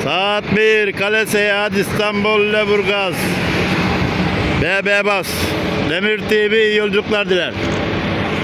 Saat 1 Kale Seyahat İstanbul Lüleburgaz. BB Bas. Demir TV iyi yolculuklar diler.